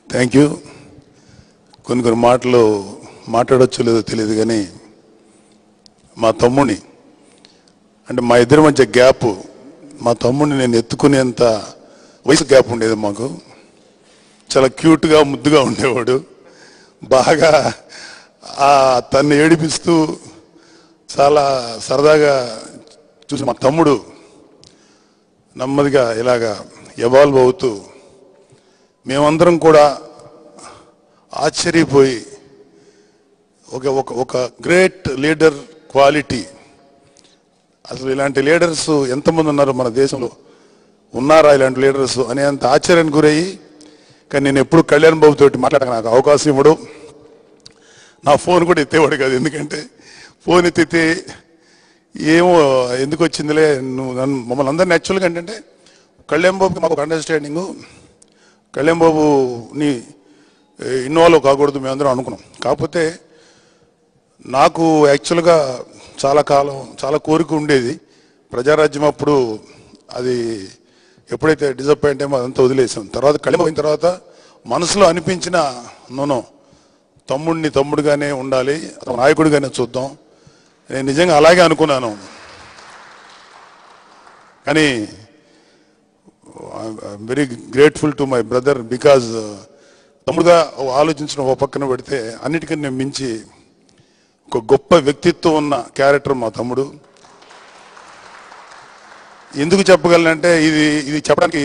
Thank you. కొన్ని మాటలు మాట్లాడొచ్చో లేదో తెలియదు కానీ మా తమ్ముడిని అంటే మా ఇద్దరి మధ్య గ్యాప్, మా తమ్ముడిని నేను ఎత్తుకునేంత వయసు గ్యాప్ ఉండేది మాకు. చాలా క్యూట్గా ముద్దుగా ఉండేవాడు. బాగా తన్ని ఏడిపిస్తూ చాలా సరదాగా చూసి మా తమ్ముడు నెమ్మదిగా ఇలాగా ఎవాల్వ్ అవుతూ మేమందరం కూడా ఆశ్చర్యపోయి ఒక గ్రేట్ లీడర్ క్వాలిటీ. అసలు ఇలాంటి లీడర్స్ ఎంతమంది ఉన్నారు మన దేశంలో, ఉన్నారా ఇలాంటి లీడర్స్ అనేంత ఆశ్చర్యానికి గురయ్యి. కానీ నేను ఎప్పుడు కళ్యాణ్ బాబు తోటి మాట్లాడక నాకు అవకాశం ఇవ్వడు. నా ఫోన్ కూడా ఎత్తేవాడు కాదు, ఎందుకంటే ఫోన్ ఎత్తితే ఏమో ఎందుకు వచ్చిందిలే నువ్వు నన్ను మమ్మల్ని అందరినీ యాక్చువల్గా ఏంటంటే కళ్యాణ్ బాబుకి మాకు ఒక అండర్స్టాండింగు, కళ్యాణ్ బాబుని ఇన్వాల్వ్ కాకూడదు మేమందరం అనుకున్నాం. కాకపోతే నాకు యాక్చువల్గా చాలా కాలం చాలా కోరిక ఉండేది ప్రజారాజ్యం. అప్పుడు అది ఎప్పుడైతే డిసప్పాయింట్ అయ్యో అదంతా వదిలేసాం. తర్వాత కళ్యాణ్ అయిన తర్వాత మనసులో అనిపించిన నోనో తమ్ముడిని తమ్ముడుగానే ఉండాలి, నాయకుడిగానే చూద్దాం. నేను నిజంగా అలాగే అనుకున్నాను. కానీ I'm very grateful to my brother because తమ్ముడుగా ఆలోచించడం ఒక పక్కన పెడితే అన్నిటికన్నా మించి ఒక గొప్ప వ్యక్తిత్వం ఉన్న క్యారెక్టర్ మా తమ్ముడు. ఎందుకు చెప్పగలనంటే ఇది చెప్పడానికి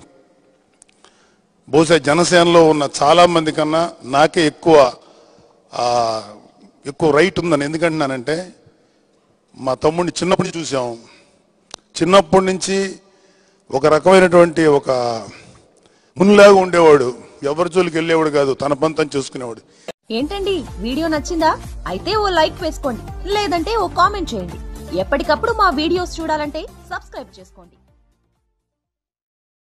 బహుశా జనసేనలో ఉన్న చాలా మంది కన్నా నాకే ఎక్కువ రైట్ ఉందని. ఎందుకంటున్నానంటే మా తమ్ముడిని చిన్నప్పటి నుంచి చూసాం. చిన్నప్పటి నుంచి ఒక రకమైనటువంటి ఒక మునిలాగా ఉండేవాడు, ఎవరి జోలికి వెళ్ళేవాడు కాదు, తన పంతం చూసుకునేవాడు. ఏంటండి వీడియో నచ్చిందా? అయితే ఓ లైక్ వేసుకోండి, లేదంటే ఓ కామెంట్ చేయండి. ఎప్పటికప్పుడు మా వీడియోస్ చూడాలంటే సబ్స్క్రైబ్ చేసుకోండి.